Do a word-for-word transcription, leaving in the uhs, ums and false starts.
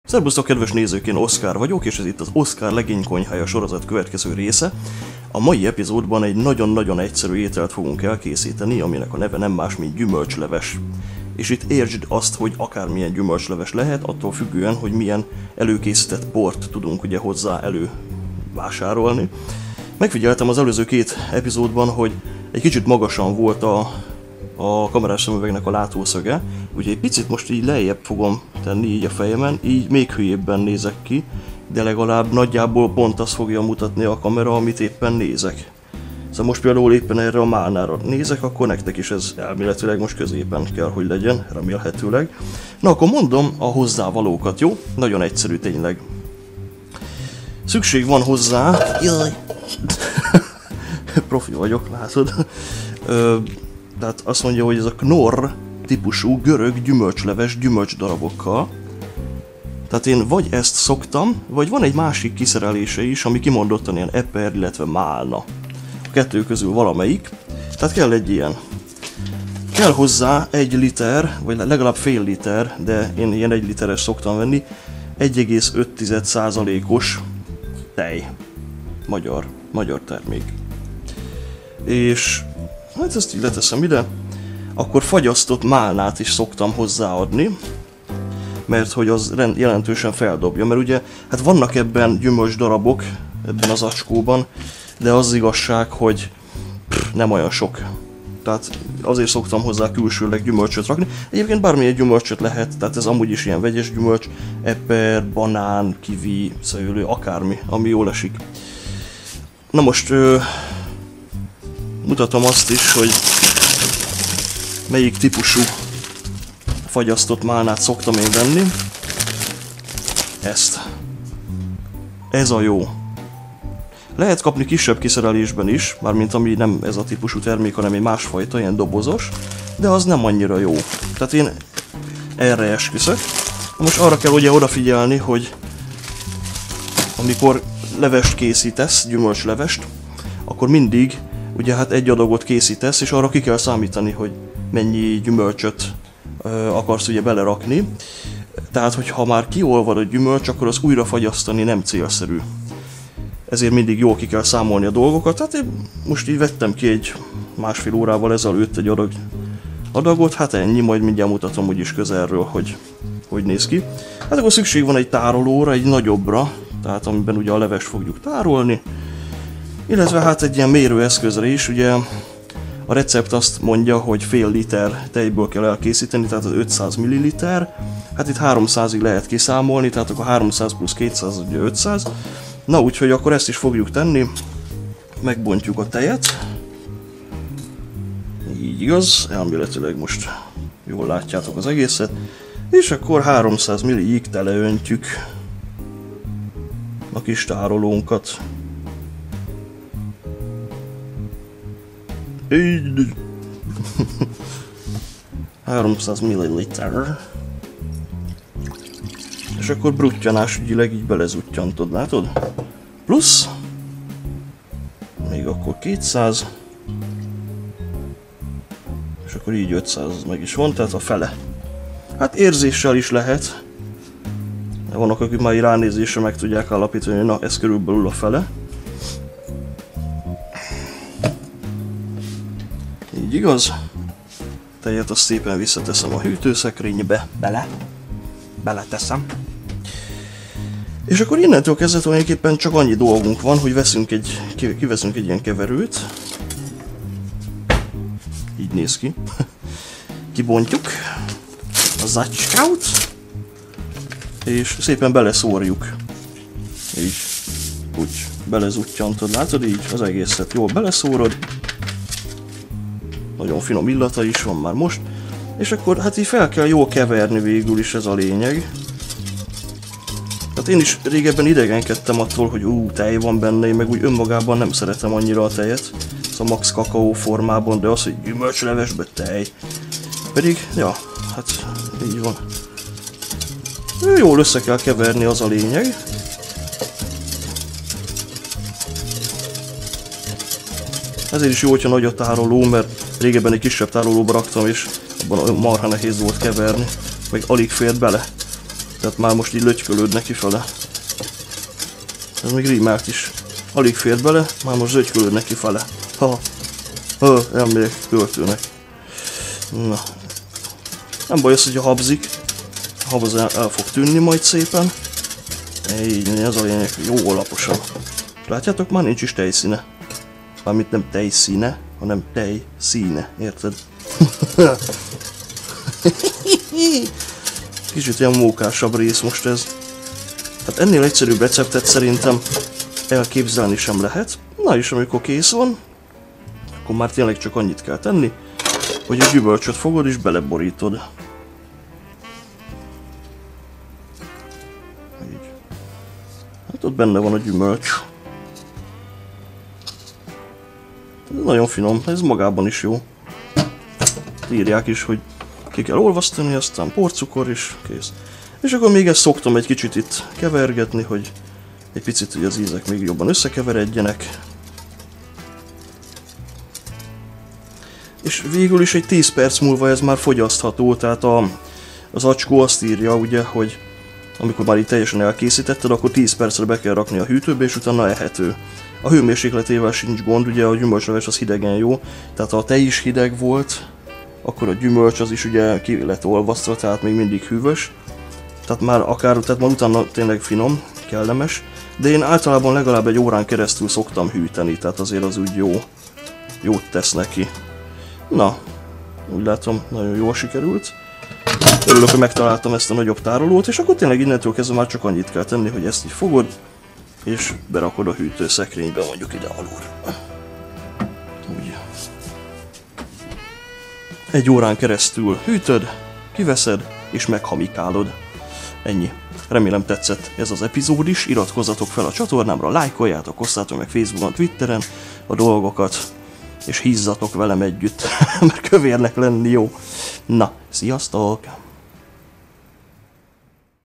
Szerbusztok, kedves nézők, én Oszkár vagyok, és ez itt az Oszkár legénykonyhája sorozat következő része. A mai epizódban egy nagyon-nagyon egyszerű ételt fogunk elkészíteni, aminek a neve nem más, mint gyümölcsleves. És itt értsd azt, hogy akármilyen gyümölcsleves lehet, attól függően, hogy milyen előkészített bort tudunk ugye hozzá elővásárolni. Megfigyeltem az előző két epizódban, hogy egy kicsit magasan volt a, a kamerás szemüvegnek a látószöge, úgyhogy egy picit most így lejjebb fogom tenni így a fejemen, így még hülyébben nézek ki, de legalább nagyjából pont azt fogja mutatni a kamera, amit éppen nézek. Szóval most például éppen erre a málnára nézek, akkor nektek is ez elméletileg most középen kell, hogy legyen, remélhetőleg. Na akkor mondom a hozzávalókat, jó? Nagyon egyszerű tényleg. Szükség van hozzá... Jaj! Profi vagyok, látod? Ö, tehát azt mondja, hogy ez a Knorr típusú görög gyümölcsleves gyümölcsdarabokkal. Tehát én vagy ezt szoktam, vagy van egy másik kiszerelése is, ami kimondottan ilyen eper, illetve málna. A kettő közül valamelyik. Tehát kell egy ilyen. Kell hozzá egy liter, vagy legalább fél liter, de én ilyen egy literes szoktam venni, egy egész öt százalékos tej. Magyar, magyar termék. És hát ezt így leteszem ide. Akkor fagyasztott málnát is szoktam hozzáadni, mert hogy az jelentősen feldobja, mert ugye hát vannak ebben gyümölcsdarabok, ebben az acskóban, de az igazság, hogy pff, nem olyan sok. Tehát azért szoktam hozzá külsőleg gyümölcsöt rakni. Egyébként bármilyen gyümölcsöt lehet, tehát ez amúgy is ilyen vegyes gyümölcs, eper, banán, kiwi, szőlő, akármi, ami jól esik. Na most ö, mutatom azt is, hogy melyik típusú fagyasztott málnát szoktam én venni. Ezt. Ez a jó. Lehet kapni kisebb kiszerelésben is, mármint ami nem ez a típusú termék, hanem egy másfajta, ilyen dobozos, de az nem annyira jó. Tehát én erre esküszök. Most arra kell ugye odafigyelni, hogy amikor levest készítesz, gyümölcslevest, akkor mindig ugye hát egy adagot készítesz, és arra ki kell számítani, hogy mennyi gyümölcsöt ö, akarsz ugye belerakni. Tehát, hogy ha már kiolvad a gyümölcs, akkor az újra fagyasztani nem célszerű. Ezért mindig jól ki kell számolni a dolgokat. Tehát én most így vettem ki egy másfél órával ezelőtt egy adag, adagot, hát ennyi, majd mindjárt mutatom úgyis közelről, hogy hogy néz ki. Hát akkor szükség van egy tárolóra, egy nagyobbra, tehát amiben ugye a levest fogjuk tárolni. Illetve hát egy ilyen mérőeszközre is, ugye a recept azt mondja, hogy fél liter tejből kell elkészíteni, tehát az ötszáz milliliter. Hát itt háromszázig lehet kiszámolni, tehát akkor háromszáz plusz kétszáz, ugye ötszáz. Na úgyhogy akkor ezt is fogjuk tenni. Megbontjuk a tejet. Így igaz, elméletileg most jól látjátok az egészet. És akkor háromszáz milligig teleöntjük a kis tárolónkat. Így. háromszáz milliliter. És akkor bruttyanás ügyileg így belezuttyantod, látod? Plusz még akkor kétszáz. És akkor így ötszáz meg is van, tehát a fele. Hát érzéssel is lehet. De vannak, akik már ránézésre meg tudják állapítani, hogy na, ez körülbelül a fele. Így igaz. Tejet azt szépen visszateszem a hűtőszekrénybe. Bele. Beleteszem. És akkor innentől kezdve tulajdonképpen csak annyi dolgunk van, hogy veszünk egy, kiveszünk egy ilyen keverőt. Így néz ki. Kibontjuk a zacskát, és szépen beleszórjuk. Így, úgy belezuttyantod, látod így az egészet jól beleszórod. Nagyon finom illata is van már most. És akkor hát így fel kell jól keverni, végül is ez a lényeg. Tehát én is régebben idegenkedtem attól, hogy ú, tej van benne, én meg úgy önmagában nem szeretem annyira a tejet. Szóval max kakaó formában, de az, hogy gyümölcslevesbe tej. Pedig, ja, hát így van. Jól össze kell keverni, az a lényeg. Ezért is jó, hogyha nagy a tároló, mert régebben egy kisebb tárolóba raktam, és abban marha nehéz volt keverni, meg alig fért bele. Tehát már most így lögykölődnek kifele. Ez még rímelt is. Alig fér bele, már most lögykölődnek kifele. Ha, ha, elmegyek költőnek. Na. Nem baj az, hogy a habzik. A hab az el, el fog tűnni majd szépen. Így, ez a lényeg, jó alaposan. Látjátok, már nincs is tejszíne. Mármint nem tejszíne, hanem tejszíne, érted? Kicsit ilyen mókásabb rész most ez. Hát ennél egyszerűbb receptet szerintem elképzelni sem lehet. Na és amikor kész van, akkor már tényleg csak annyit kell tenni, hogy a gyümölcsöt fogod és beleborítod. Így. Hát ott benne van a gyümölcs. Ez nagyon finom, ez magában is jó. Írják is, hogy ki kell olvasztani, aztán porcukor is, kész. És akkor még ezt szoktam egy kicsit itt kevergetni, hogy egy picit hogy az ízek még jobban összekeveredjenek. És végül is egy tíz perc múlva ez már fogyasztható, tehát a, az acskó azt írja ugye, hogy amikor már itt teljesen elkészítetted, akkor tíz percre be kell rakni a hűtőbe, és utána ehető. A hőmérsékletével sincs gond, ugye a gyümölcsleves az hidegen jó, tehát ha a tej is hideg volt, akkor a gyümölcs az is ugye ki lett olvasztva, tehát még mindig hűvös. Tehát már akár, tehát már utána tényleg finom, kellemes, de én általában legalább egy órán keresztül szoktam hűteni, tehát azért az úgy jó, jót tesz neki. Na, úgy látom, nagyon jól sikerült. Örülök, hogy megtaláltam ezt a nagyobb tárolót, és akkor tényleg innentől kezdve már csak annyit kell tenni, hogy ezt így fogod, és berakod a hűtőszekrénybe, mondjuk ide alul. Úgy. Egy órán keresztül hűtöd, kiveszed, és meghamikálod. Ennyi. Remélem tetszett ez az epizód is, iratkozzatok fel a csatornámra, lájkoljátok, osszátok meg Facebookon, Twitteren a dolgokat, és hízzatok velem együtt, mert kövérnek lenni jó. Na, sziasztok!